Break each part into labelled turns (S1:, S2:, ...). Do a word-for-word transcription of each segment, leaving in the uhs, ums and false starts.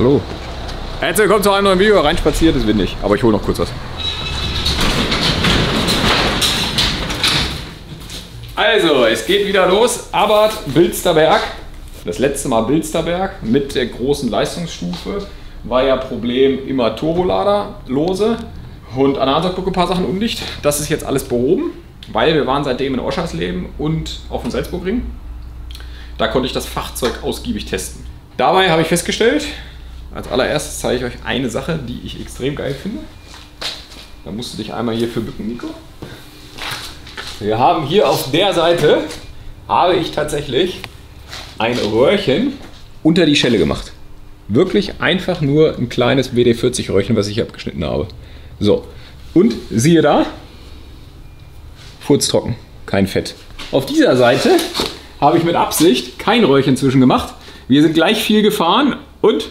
S1: Hallo. Herzlich willkommen zu einem neuen Video. Reinspaziert, ist windig, aber ich hole noch kurz was. Also, es geht wieder los. Abarth Bilsterberg. Das letzte Mal Bilsterberg mit der großen Leistungsstufe. War ja Problem immer Turbolader lose und an der Ansaugbrücke ein paar Sachen undicht. Das ist jetzt alles behoben, weil wir waren seitdem in Oschersleben und auf dem Salzburgring. Da konnte ich das Fahrzeug ausgiebig testen. Dabei habe ich festgestellt, als allererstes zeige ich euch eine Sache, die ich extrem geil finde. Da musst du dich einmal hier für bücken, Nico. Wir haben hier auf der Seite, habe ich tatsächlich ein Röhrchen unter die Schelle gemacht. Wirklich einfach nur ein kleines B D vierzig Röhrchen, was ich hier abgeschnitten habe. So, und siehe da, furztrocken, kein Fett. Auf dieser Seite habe ich mit Absicht kein Röhrchen zwischen gemacht. Wir sind gleich viel gefahren und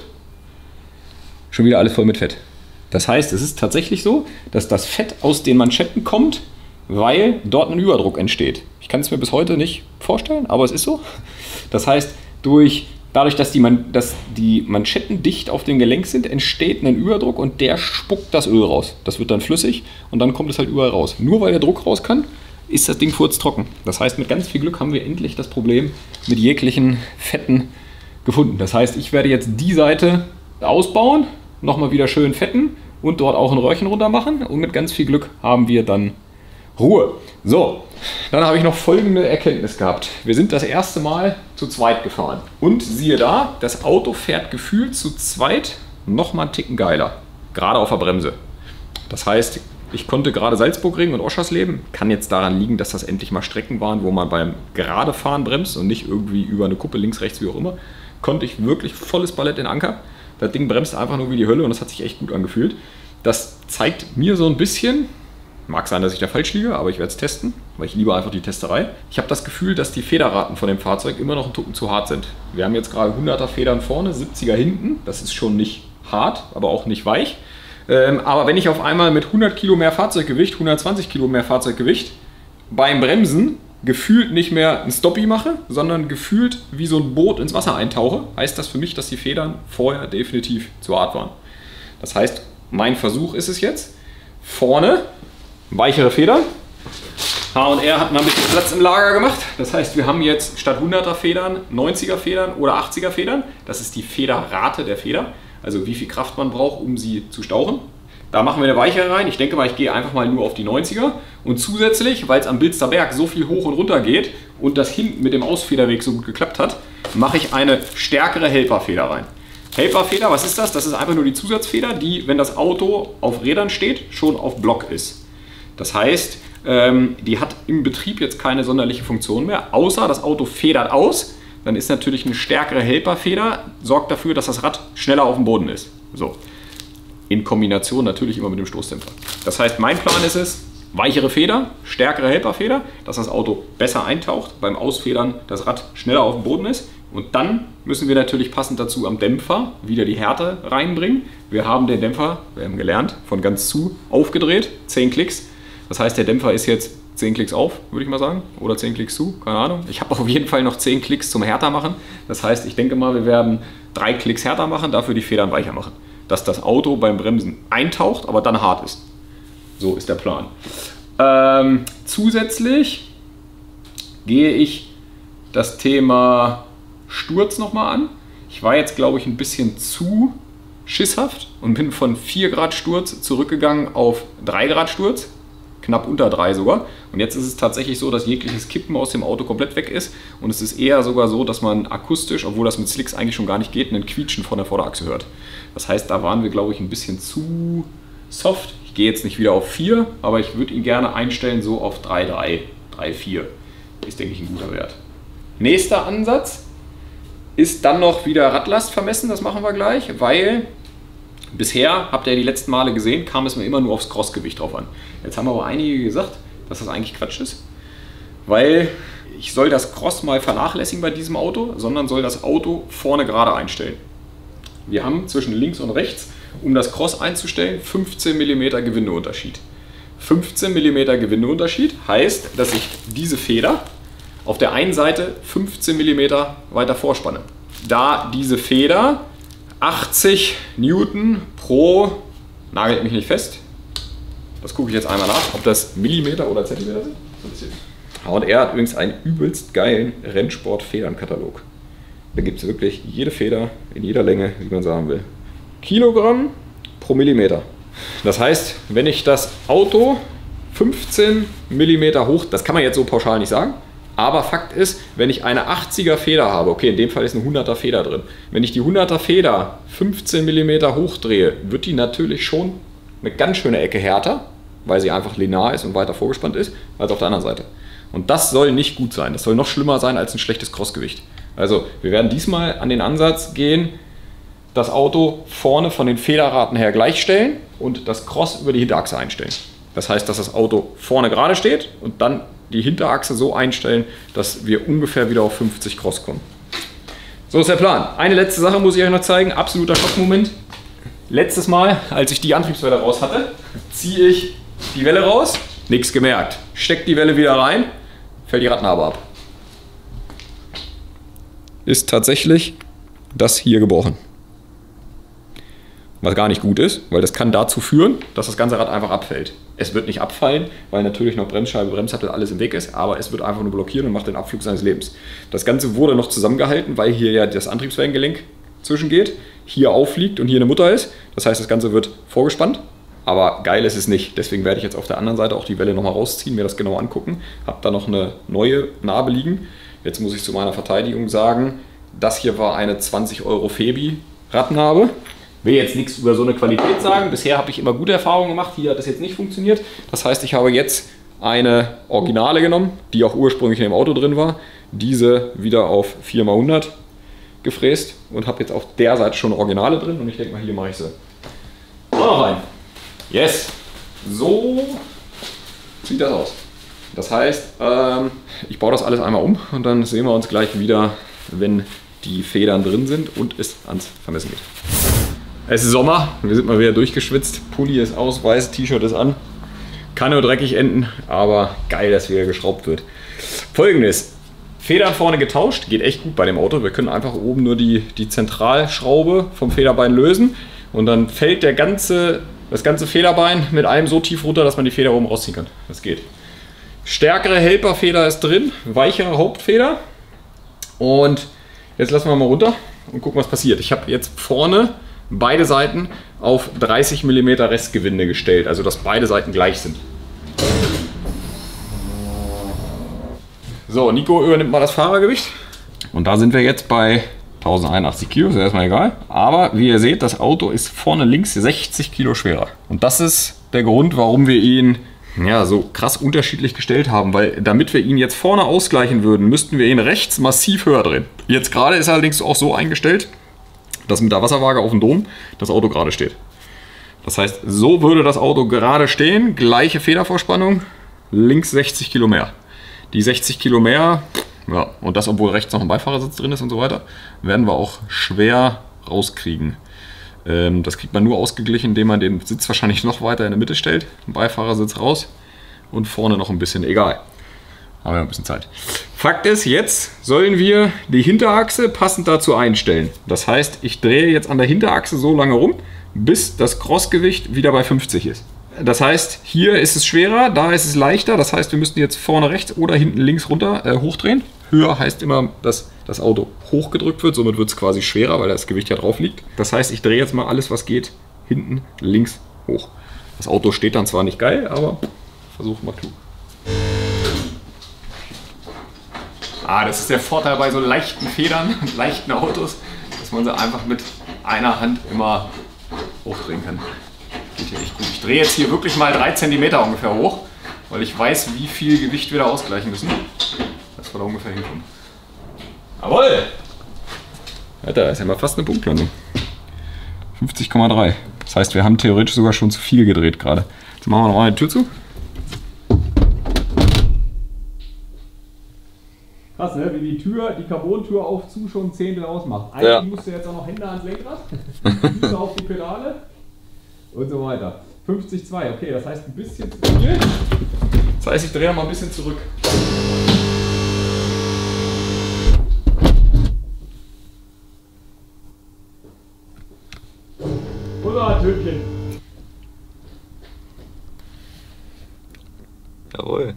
S1: schon wieder alles voll mit Fett. Das heißt, es ist tatsächlich so, dass das Fett aus den Manschetten kommt, weil dort ein Überdruck entsteht. Ich kann es mir bis heute nicht vorstellen, aber es ist so. Das heißt, durch, dadurch, dass die, Man, dass die Manschetten dicht auf dem Gelenk sind, entsteht ein Überdruck und der spuckt das Öl raus. Das wird dann flüssig und dann kommt es halt überall raus. Nur weil der Druck raus kann, ist das Ding furztrocken. Das heißt, mit ganz viel Glück haben wir endlich das Problem mit jeglichen Fetten gefunden. Das heißt, ich werde jetzt die Seite ausbauen, nochmal wieder schön fetten und dort auch ein Röhrchen runter machen und mit ganz viel Glück haben wir dann Ruhe. So, dann habe ich noch folgende Erkenntnis gehabt. Wir sind das erste Mal zu zweit gefahren und siehe da, das Auto fährt gefühlt zu zweit nochmal einen Ticken geiler, gerade auf der Bremse. Das heißt, ich konnte gerade Salzburgring und Oschersleben, kann jetzt daran liegen, dass das endlich mal Strecken waren, wo man beim Geradefahren bremst und nicht irgendwie über eine Kuppe links, rechts, wie auch immer, konnte ich wirklich volles Ballett in Anker. Das Ding bremst einfach nur wie die Hölle und das hat sich echt gut angefühlt. Das zeigt mir so ein bisschen, mag sein, dass ich da falsch liege, aber ich werde es testen, weil ich liebe einfach die Testerei. Ich habe das Gefühl, dass die Federraten von dem Fahrzeug immer noch einen Tucken zu hart sind. Wir haben jetzt gerade hunderter Federn vorne, siebziger hinten. Das ist schon nicht hart, aber auch nicht weich. Ähm, aber wenn ich auf einmal mit hundert Kilo mehr Fahrzeuggewicht, hundertzwanzig Kilo mehr Fahrzeuggewicht beim Bremsen gefühlt nicht mehr ein Stoppie mache, sondern gefühlt wie so ein Boot ins Wasser eintauche, heißt das für mich, dass die Federn vorher definitiv zu hart waren. Das heißt, mein Versuch ist es jetzt, vorne weichere Federn. H und R hat mal ein bisschen Platz im Lager gemacht. Das heißt, wir haben jetzt statt hunderter Federn neunziger Federn oder achtziger Federn. Das ist die Federrate der Feder, also wie viel Kraft man braucht, um sie zu stauchen. Da machen wir eine weichere rein. Ich denke mal, ich gehe einfach mal nur auf die neunziger. Und zusätzlich, weil es am Bilsterberg so viel hoch und runter geht und das hinten mit dem Ausfederweg so gut geklappt hat, mache ich eine stärkere Helperfeder rein. Helperfeder, was ist das? Das ist einfach nur die Zusatzfeder, die, wenn das Auto auf Rädern steht, schon auf Block ist. Das heißt, ähm, die hat im Betrieb jetzt keine sonderliche Funktion mehr, außer das Auto federt aus. Dann ist natürlich eine stärkere Helperfeder, sorgt dafür, dass das Rad schneller auf dem Boden ist. So. In Kombination natürlich immer mit dem Stoßdämpfer. Das heißt, mein Plan ist es, weichere Feder, stärkere Helperfeder, dass das Auto besser eintaucht, beim Ausfedern das Rad schneller auf dem Boden ist. Und dann müssen wir natürlich passend dazu am Dämpfer wieder die Härte reinbringen. Wir haben den Dämpfer, wir haben gelernt, von ganz zu aufgedreht, zehn Klicks. Das heißt, der Dämpfer ist jetzt zehn Klicks auf, würde ich mal sagen, oder zehn Klicks zu, keine Ahnung. Ich habe auf jeden Fall noch zehn Klicks zum härter machen. Das heißt, ich denke mal, wir werden drei Klicks härter machen, dafür die Federn weicher machen. Dass das Auto beim Bremsen eintaucht, aber dann hart ist. So ist der Plan. Ähm, zusätzlich gehe ich das Thema Sturz nochmal an. Ich war jetzt, glaube ich, ein bisschen zu schisshaft und bin von vier Grad Sturz zurückgegangen auf drei Grad Sturz. Knapp unter drei sogar. Und jetzt ist es tatsächlich so, dass jegliches Kippen aus dem Auto komplett weg ist. Und es ist eher sogar so, dass man akustisch, obwohl das mit Slicks eigentlich schon gar nicht geht, einen Quietschen von der Vorderachse hört. Das heißt, da waren wir, glaube ich, ein bisschen zu soft. Ich gehe jetzt nicht wieder auf vier, aber ich würde ihn gerne einstellen so auf drei Komma drei, drei Komma vier. Ist, denke ich, ein guter Wert. Nächster Ansatz ist dann noch wieder Radlast vermessen. Das machen wir gleich, weil bisher, habt ihr die letzten Male gesehen, kam es mir immer nur aufs Crossgewicht drauf an. Jetzt haben aber einige gesagt, dass das eigentlich Quatsch ist, weil ich soll das Cross mal vernachlässigen bei diesem Auto, sondern soll das Auto vorne gerade einstellen. Wir haben zwischen links und rechts, um das Cross einzustellen, fünfzehn Millimeter Gewindeunterschied. fünfzehn Millimeter Gewindeunterschied heißt, dass ich diese Feder auf der einen Seite fünfzehn Millimeter weiter vorspanne. Da diese Feder achtzig Newton pro, nagelt mich nicht fest. Das gucke ich jetzt einmal nach, ob das Millimeter oder Zentimeter sind. H und R hat übrigens einen übelst geilen Rennsport-Federnkatalog. Da gibt es wirklich jede Feder in jeder Länge, wie man sagen will. Kilogramm pro Millimeter. Das heißt, wenn ich das Auto fünfzehn Millimeter hoch, das kann man jetzt so pauschal nicht sagen, aber Fakt ist, wenn ich eine achtziger Feder habe, okay, in dem Fall ist eine hunderter Feder drin, wenn ich die hunderter Feder fünfzehn Millimeter hochdrehe, wird die natürlich schon eine ganz schöne Ecke härter, weil sie einfach linear ist und weiter vorgespannt ist, als auf der anderen Seite. Und das soll nicht gut sein. Das soll noch schlimmer sein als ein schlechtes Crossgewicht. Also wir werden diesmal an den Ansatz gehen, das Auto vorne von den Federraten her gleichstellen und das Cross über die Hinterachse einstellen. Das heißt, dass das Auto vorne gerade steht und dann die Hinterachse so einstellen, dass wir ungefähr wieder auf fünfzig Cross kommen. So ist der Plan. Eine letzte Sache muss ich euch noch zeigen. Absoluter Schockmoment. Letztes Mal, als ich die Antriebswelle raus hatte, ziehe ich die Welle raus, nichts gemerkt. Steckt die Welle wieder rein, fällt die Radnabe ab. Ist tatsächlich das hier gebrochen. Was gar nicht gut ist, weil das kann dazu führen, dass das ganze Rad einfach abfällt. Es wird nicht abfallen, weil natürlich noch Bremsscheibe, Bremssattel, alles im Weg ist, aber es wird einfach nur blockieren und macht den Abflug seines Lebens. Das Ganze wurde noch zusammengehalten, weil hier ja das Antriebswellengelenk zwischengeht, hier aufliegt und hier eine Mutter ist. Das heißt, das Ganze wird vorgespannt, aber geil ist es nicht. Deswegen werde ich jetzt auf der anderen Seite auch die Welle nochmal rausziehen, mir das genau angucken. Habe da noch eine neue Narbe liegen. Jetzt muss ich zu meiner Verteidigung sagen, das hier war eine zwanzig Euro Febi Radnabe. Will jetzt nichts über so eine Qualität sagen. Bisher habe ich immer gute Erfahrungen gemacht. Hier hat das jetzt nicht funktioniert. Das heißt, ich habe jetzt eine Originale genommen, die auch ursprünglich in dem Auto drin war. Diese wieder auf vier mal hundert gefräst und habe jetzt auf der Seite schon Originale drin. Und ich denke mal, hier mache ich sie auch noch rein. Yes! So sieht das aus. Das heißt, ähm, ich baue das alles einmal um und dann sehen wir uns gleich wieder, wenn die Federn drin sind und es ans Vermessen geht. Es ist Sommer, wir sind mal wieder durchgeschwitzt, Pulli ist aus, weißes T-Shirt ist an. Kann nur dreckig enden, aber geil, dass wieder geschraubt wird. Folgendes, Federn vorne getauscht, geht echt gut bei dem Auto. Wir können einfach oben nur die, die Zentralschraube vom Federbein lösen und dann fällt der ganze, das ganze Federbein mit einem so tief runter, dass man die Feder oben rausziehen kann. Das geht. Stärkere Helperfeder ist drin, weichere Hauptfeder. Und jetzt lassen wir mal runter und gucken, was passiert. Ich habe jetzt vorne beide Seiten auf dreißig Millimeter Restgewinde gestellt, also dass beide Seiten gleich sind. So, Nico übernimmt mal das Fahrergewicht. Und da sind wir jetzt bei tausendeinundachtzig Kilo, ist ja erstmal egal. Aber wie ihr seht, das Auto ist vorne links sechzig Kilo schwerer. Und das ist der Grund, warum wir ihn ja, so krass unterschiedlich gestellt haben, weil damit wir ihn jetzt vorne ausgleichen würden, müssten wir ihn rechts massiv höher drehen. Jetzt gerade ist er allerdings auch so eingestellt, dass mit der Wasserwaage auf dem Dom das Auto gerade steht. Das heißt, so würde das Auto gerade stehen, gleiche Federvorspannung, links sechzig Kilo mehr. Die sechzig Kilo mehr, ja, und das obwohl rechts noch ein Beifahrersitz drin ist und so weiter, werden wir auch schwer rauskriegen. Ähm, das kriegt man nur ausgeglichen, indem man den Sitz wahrscheinlich noch weiter in der Mitte stellt, den Beifahrersitz raus und vorne noch ein bisschen, egal. Haben wir ein bisschen Zeit. Fakt ist, jetzt sollen wir die Hinterachse passend dazu einstellen. Das heißt, ich drehe jetzt an der Hinterachse so lange rum, bis das Crossgewicht wieder bei fünfzig ist. Das heißt, hier ist es schwerer, da ist es leichter. Das heißt, wir müssen jetzt vorne rechts oder hinten links runter äh, hochdrehen. Höher heißt immer, dass das Auto hochgedrückt wird. Somit wird es quasi schwerer, weil das Gewicht ja drauf liegt. Das heißt, ich drehe jetzt mal alles, was geht, hinten links hoch. Das Auto steht dann zwar nicht geil, aber versuchen wir klug. Ah, das ist der Vorteil bei so leichten Federn und leichten Autos, dass man sie einfach mit einer Hand immer hochdrehen kann. Geht hier echt gut. Ich drehe jetzt hier wirklich mal drei Zentimeter ungefähr hoch, weil ich weiß, wie viel Gewicht wir da ausgleichen müssen, dass wir da ungefähr hinkommen. Jawohl! Alter, das ist ja mal fast eine Punktlandung. fünfzig Komma drei. Das heißt, wir haben theoretisch sogar schon zu viel gedreht gerade. Jetzt machen wir noch mal eine Tür zu. Krass, ne? Wie die Tür, die Carbon-Tür auf zu schon ein Zehntel ausmacht. Eigentlich ja. Musst du jetzt auch noch Hände ans Lenkrad, Füße auf die Pedale und so weiter. fünfzig Komma zwei, okay, das heißt ein bisschen zu viel. Das heißt, ich drehe mal ein bisschen zurück. Hurra, Tötchen!
S2: Jawohl.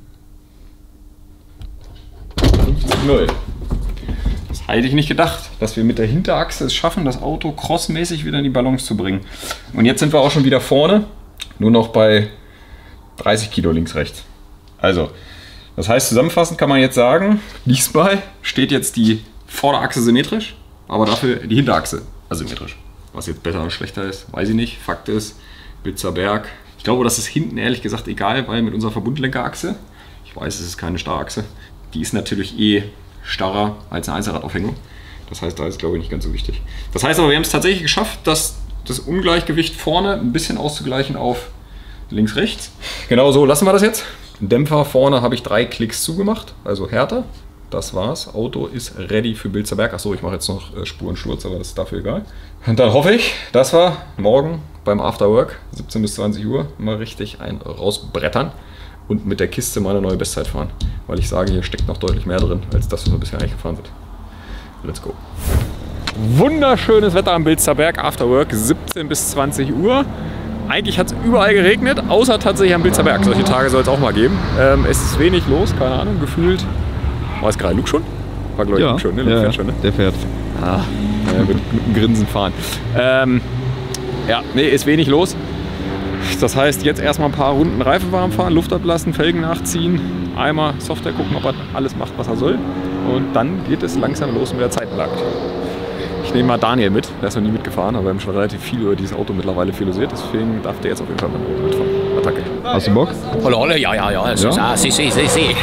S1: fünfzig null. Das hätte ich nicht gedacht, dass wir mit der Hinterachse es schaffen, das Auto crossmäßig wieder in die Balance zu bringen. Und jetzt sind wir auch schon wieder vorne, nur noch bei dreißig Kilo links, rechts. Also, das heißt, zusammenfassend kann man jetzt sagen, diesmal steht jetzt die Vorderachse symmetrisch, aber dafür die Hinterachse asymmetrisch. Was jetzt besser oder schlechter ist, weiß ich nicht. Fakt ist, Bilzer Berg. Ich glaube, das ist hinten ehrlich gesagt egal, weil mit unserer Verbundlenkerachse, ich weiß, es ist keine Starrachse, die ist natürlich eh starrer als eine Einzelradaufhängung. Das heißt, da ist, glaube ich, nicht ganz so wichtig. Das heißt aber, wir haben es tatsächlich geschafft, dass das Ungleichgewicht vorne ein bisschen auszugleichen auf links, rechts. Genau so lassen wir das jetzt. Dämpfer vorne habe ich drei Klicks zugemacht, also härter. Das war's. Auto ist ready für Bilzer Berg. Achso, ich mache jetzt noch äh, Spurensturz, aber das ist dafür egal. Und dann hoffe ich, dass wir morgen beim Afterwork, siebzehn bis zwanzig Uhr, mal richtig ein rausbrettern und mit der Kiste mal eine neue Bestzeit fahren. Weil ich sage, hier steckt noch deutlich mehr drin, als das, was wir bisher eigentlich gefahren sind. Let's go. Wunderschönes Wetter am Bilzer Berg, Afterwork, siebzehn bis zwanzig Uhr. Eigentlich hat es überall geregnet, außer tatsächlich am Bilzer Berg. Solche Tage soll es auch mal geben. Ähm, es ist wenig los, keine Ahnung, gefühlt. War es gerade Luke schon? War glaube ich
S2: ja,
S1: Luke schon, ne? Luke
S2: ja,
S1: fährt schon, ne?
S2: Der fährt.
S1: Ah, ja, mit, mit einem Grinsen fahren. Ähm, ja, nee, ist wenig los. Das heißt, jetzt erstmal ein paar Runden Reifen warm fahren, Luft ablassen, Felgen nachziehen, einmal Software gucken, ob er alles macht, was er soll. Und dann geht es langsam los mit der Zeitenlage. Ich nehme mal Daniel mit, der ist noch nie mitgefahren, aber wir haben schon relativ viel über dieses Auto mittlerweile philosophiert, deswegen darf der jetzt auf jeden Fall mitfahren. Attacke.
S2: Hast du Bock?
S3: Hallo, hallo, ja, ja, ja, ja, ja, si, si, si, si.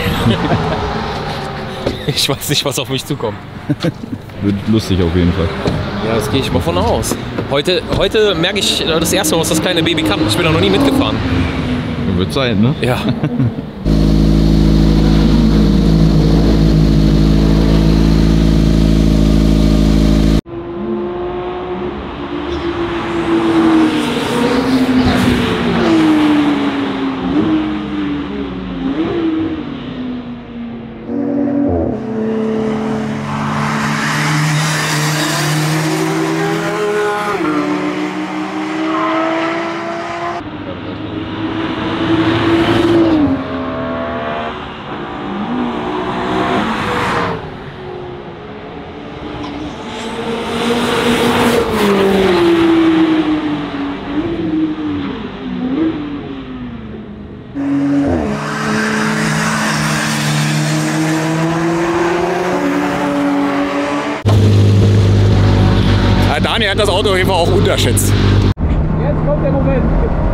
S3: Ich weiß nicht, was auf mich zukommt.
S2: Wird lustig auf jeden Fall.
S3: Ja, das gehe ich mal von aus. Heute, heute merke ich das erste Mal, was das kleine Baby kann. Ich bin da noch nie mitgefahren.
S2: Wird sein, ne?
S3: Ja.
S1: Daniel hat das Auto auf jeden Fall auch unterschätzt. Jetzt kommt der Moment.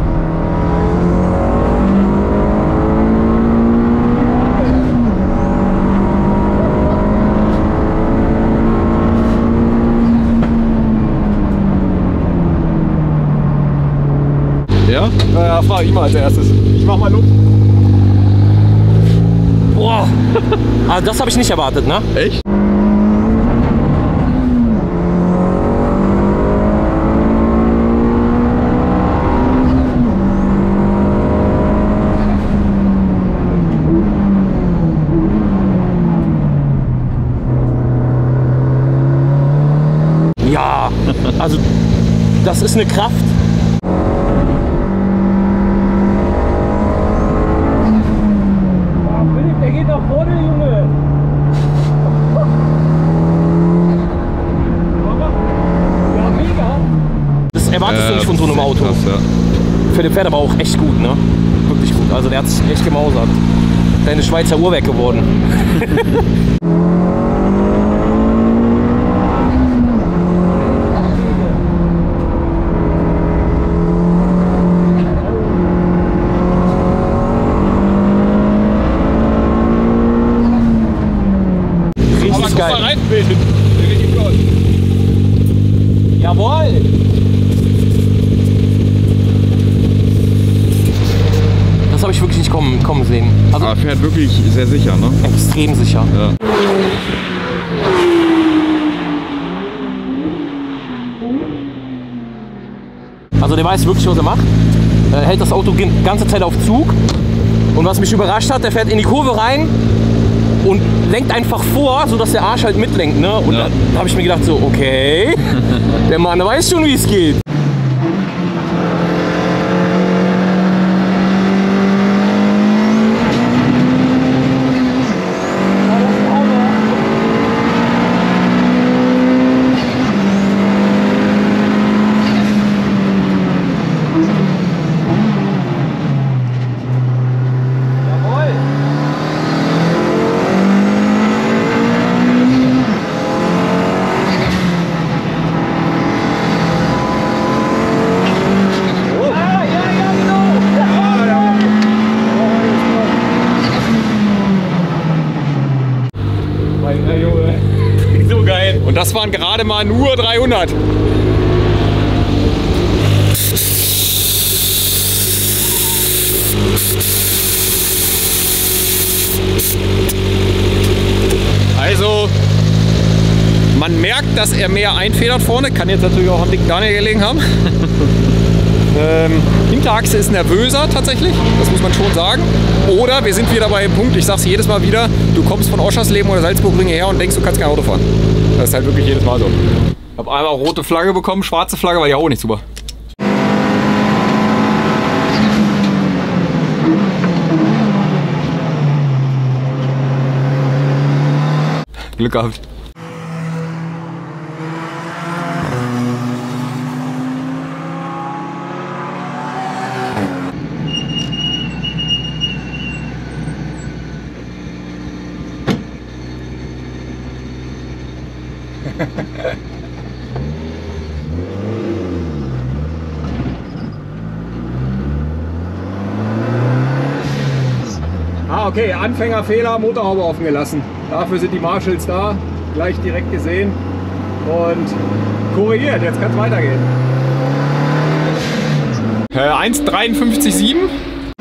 S2: Ja?
S1: Ja, frag ich mal als erstes. Ich mach mal Luft.
S3: Boah, also das habe ich nicht erwartet, ne?
S2: Echt?
S3: Ja, also das ist eine Kraft.
S1: Philipp, der geht nach vorne, Junge. Ja, mega.
S3: Das erwartest
S2: Äh,
S3: du nicht von so einem Auto.
S2: Krass, ja.
S3: Philipp fährt aber auch echt gut, ne? Wirklich gut. Also der hat es echt gemausert. Deine Schweizer Uhrwerk geworden. Richtig geil. Jawohl! Das habe ich wirklich nicht kommen, kommen sehen. Also
S2: Aber fährt wirklich sehr sicher, ne?
S3: extrem sicher.
S2: Ja.
S3: Also der weiß wirklich, was er macht. Er hält das Auto die ganze Zeit auf Zug. Und was mich überrascht hat, der fährt in die Kurve rein und lenkt einfach vor, sodass der Arsch halt mitlenkt. Ne? Und
S2: Ja.
S3: da habe ich mir gedacht so, okay, der Mann weiß schon, wie es geht.
S1: waren gerade mal nur dreihundert. Also, man merkt, dass er mehr einfedert vorne. Kann jetzt natürlich auch am dicken Daniel gelegen haben. ähm, Hinterachse ist nervöser tatsächlich, das muss man schon sagen. Oder wir sind wieder bei dem Punkt, ich sag's jedes Mal wieder, du kommst von Oschersleben oder Salzburgring her und denkst, du kannst kein Auto fahren. Das ist halt wirklich jedes Mal so. Ich habe einmal rote Flagge bekommen, schwarze Flagge war ja auch nicht super. Glück gehabt. Ah, okay, Anfängerfehler, Motorhaube offen gelassen. Dafür sind die Marshalls da, gleich direkt gesehen und korrigiert. Jetzt kann es weitergehen. Äh, eins dreiundfünfzig Komma sieben.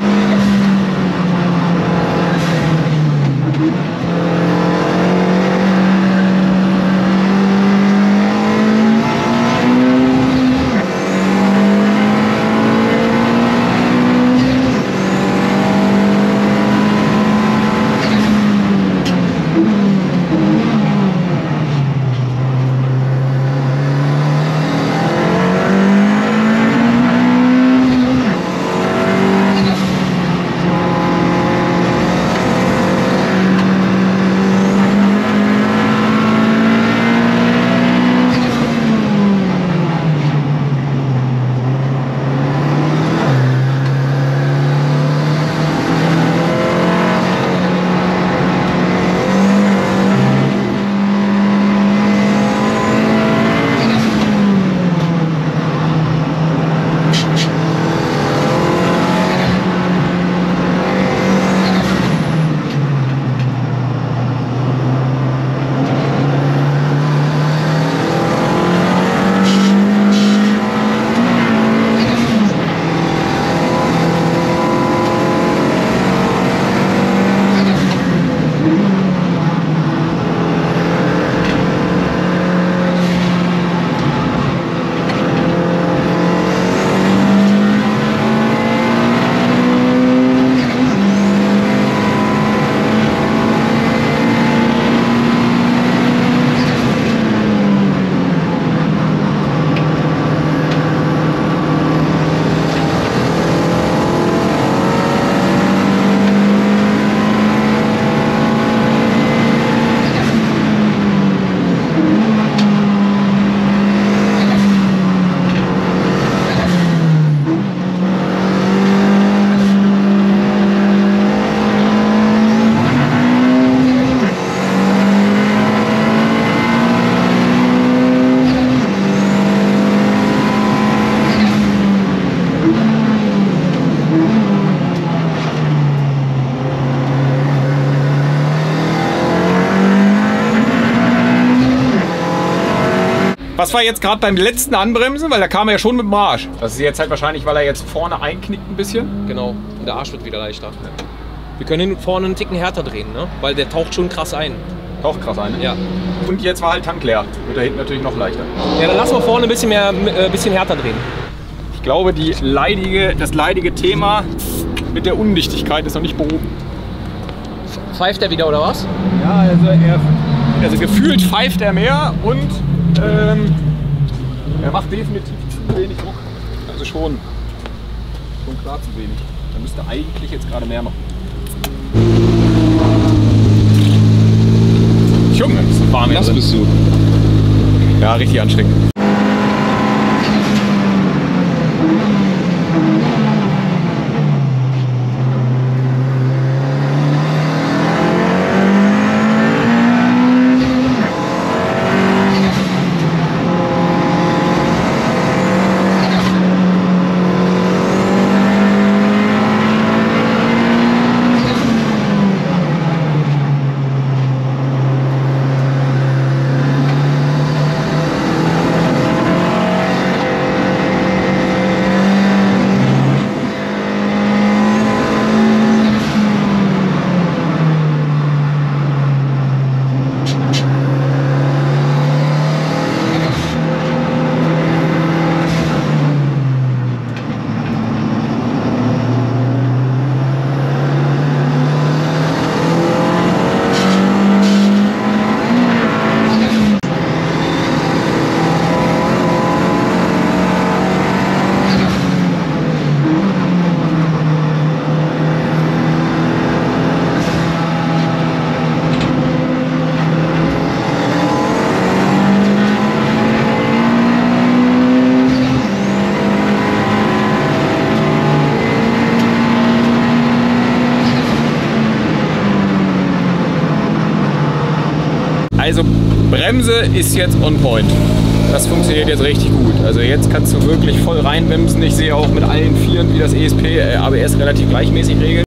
S1: Was war jetzt gerade beim letzten Anbremsen? Weil da kam er ja schon mit dem Arsch. Das ist jetzt halt wahrscheinlich, weil er jetzt vorne einknickt ein bisschen.
S3: Genau, und der Arsch wird wieder leichter. Wir können ihn vorne einen Ticken härter drehen, ne? Weil der taucht schon krass ein.
S1: Taucht krass ein, ne?
S3: Ja.
S1: Und jetzt war halt Tank leer. Wird da hinten natürlich noch leichter.
S3: Ja, dann lassen wir vorne ein bisschen mehr, äh, bisschen härter drehen.
S1: Ich glaube, die leidige, das leidige Thema mit der Undichtigkeit ist noch nicht behoben.
S3: Pfeift er wieder oder was?
S1: Ja, also, er, also gefühlt pfeift er mehr und ähm, er macht definitiv zu wenig Druck. Also schon, schon klar zu wenig. Er müsste eigentlich jetzt gerade mehr machen. Junge, das ist warm.
S2: Das bist du.
S1: Ja, richtig anstrengend. Also Bremse ist jetzt on point. Das funktioniert jetzt richtig gut. Also jetzt kannst du wirklich voll reinbremsen. Ich sehe auch mit allen Vieren, wie das E S P, äh, A B S relativ gleichmäßig regelt.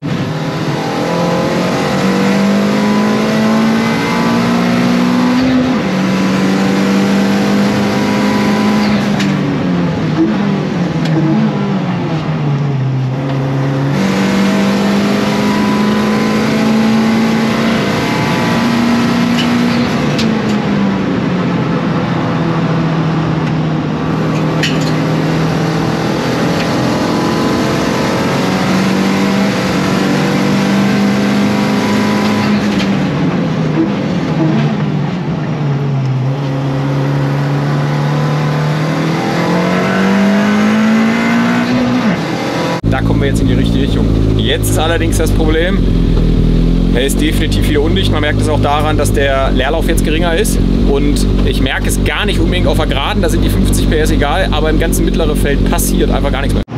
S1: Wir jetzt in die richtige Richtung. Jetzt ist allerdings das Problem, er ist definitiv hier undicht. Man merkt es auch daran, dass der Leerlauf jetzt geringer ist und ich merke es gar nicht unbedingt auf der Geraden, da sind die fünfzig P S egal, aber im ganzen mittleren Feld passiert einfach gar nichts mehr.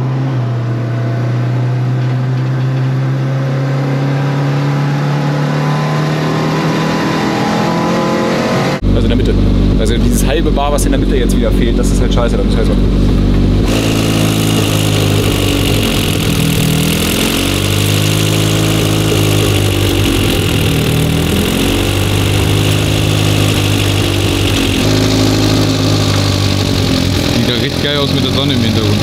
S1: Also in der Mitte. Also dieses halbe Bar, was in der Mitte jetzt wieder fehlt, das ist halt scheiße, da müssen wir jetzt mal.
S2: Geil aus mit der Sonne im Hintergrund.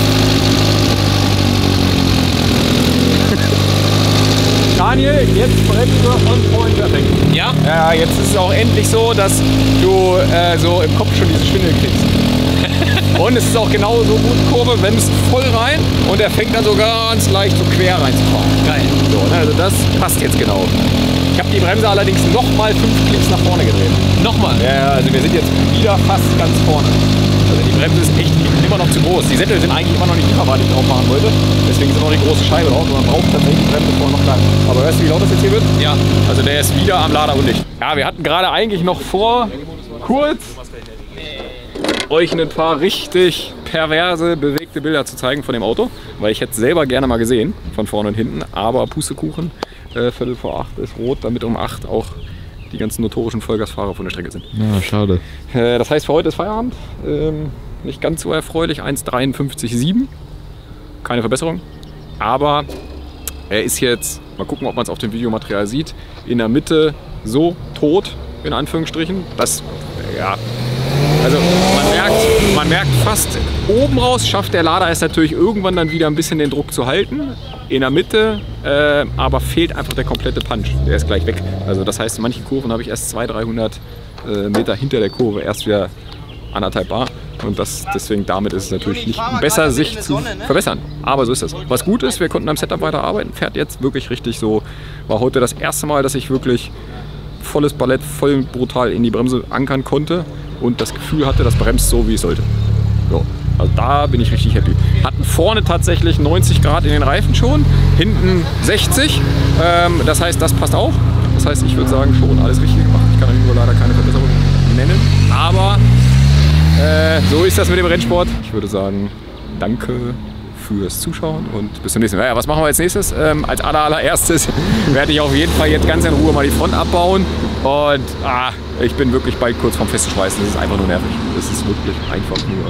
S1: Daniel, jetzt Bremse on point perfekt.
S3: Ja?
S1: Ja, jetzt ist es auch endlich so, dass du äh, so im Kopf schon diese Schwindel kriegst. Und es ist auch genau so gut Kurve, bremst voll rein und er fängt dann so ganz leicht so quer reinzufahren. Geil. So, ne, also das passt jetzt genau. Ich habe die Bremse allerdings nochmal fünf Klicks nach vorne gedreht.
S3: Nochmal?
S1: Ja, also wir sind jetzt wieder fast ganz vorne. Also die Bremse ist echt immer noch zu groß. Die Sättel sind eigentlich immer noch nicht lieferbar, die ich drauf machen wollte. Deswegen ist noch die große Scheibe drauf. Man braucht tatsächlich die Bremse vorne noch klein. Aber hörst du, wie laut das jetzt hier wird?
S3: Ja.
S1: Also der ist wieder am Lader undicht. Ja, wir hatten gerade eigentlich noch vor, kurz euch ein paar richtig perverse, bewegte Bilder zu zeigen von dem Auto. Weil ich hätte es selber gerne mal gesehen, von vorne und hinten. Aber Pustekuchen, äh, Viertel vor acht ist rot, damit um acht auch die ganzen notorischen Vollgasfahrer von der Strecke sind.
S2: Ja, schade.
S1: Äh, das heißt, für heute ist Feierabend. Ähm, nicht ganz so erfreulich, eins Komma dreiundfünfzig Komma sieben. Keine Verbesserung. Aber er ist jetzt, mal gucken, ob man es auf dem Videomaterial sieht, in der Mitte so tot, in Anführungsstrichen. Das, ja, also man merkt, man merkt fast, oben raus schafft der Lader es natürlich irgendwann dann wieder ein bisschen den Druck zu halten. In der Mitte, äh, aber fehlt einfach der komplette Punch. Der ist gleich weg. Also das heißt, in manchen Kurven habe ich erst zweihundert, dreihundert äh, Meter hinter der Kurve erst wieder anderthalb Bar. Und das, deswegen damit ist es natürlich nicht besser, sich zu verbessern. Aber so ist es. Was gut ist, wir konnten am Setup weiterarbeiten. Fährt jetzt wirklich richtig so. War heute das erste Mal, dass ich wirklich volles Ballett, voll brutal in die Bremse ankern konnte und das Gefühl hatte, das bremst so, wie es sollte. So. Also da bin ich richtig happy. Hatten vorne tatsächlich neunzig Grad in den Reifen schon, hinten sechzig. Ähm, das heißt, das passt auch. Das heißt, ich würde sagen, schon alles richtig gemacht. Ich kann nur leider keine Verbesserung nennen. Aber äh, so ist das mit dem Rennsport. Ich würde sagen, danke fürs Zuschauen und bis zum nächsten Mal. Ja, was machen wir als nächstes? Ähm, als aller, allererstes werde ich auf jeden Fall jetzt ganz in Ruhe mal die Front abbauen. Und ah, ich bin wirklich bald kurz vorm Festschweißen. Das ist einfach nur nervig. Das ist wirklich einfach nur...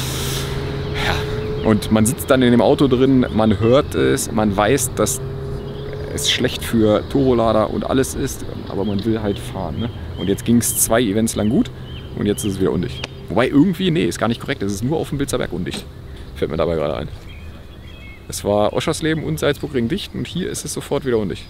S1: Und man sitzt dann in dem Auto drin, man hört es, man weiß, dass es schlecht für Turbolader und alles ist, aber man will halt fahren. Ne? Und jetzt ging es zwei Events lang gut und jetzt ist es wieder undicht. Wobei irgendwie, nee, ist gar nicht korrekt, es ist nur auf dem Bilzerberg undicht. Fällt mir dabei gerade ein. Es war Oschersleben und Salzburgring dicht und hier ist es sofort wieder undicht.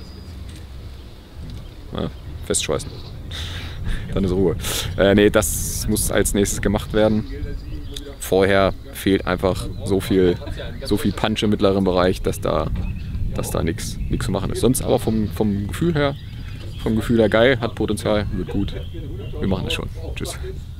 S1: Ja, festschweißen. Dann ist Ruhe. Äh, nee, das muss als nächstes gemacht werden. Vorher fehlt einfach so viel, so viel Punch im mittleren Bereich, dass da, dass da nichts zu machen ist. Sonst aber vom, vom Gefühl her, vom Gefühl her geil, hat Potenzial, wird gut. Wir machen das schon. Tschüss.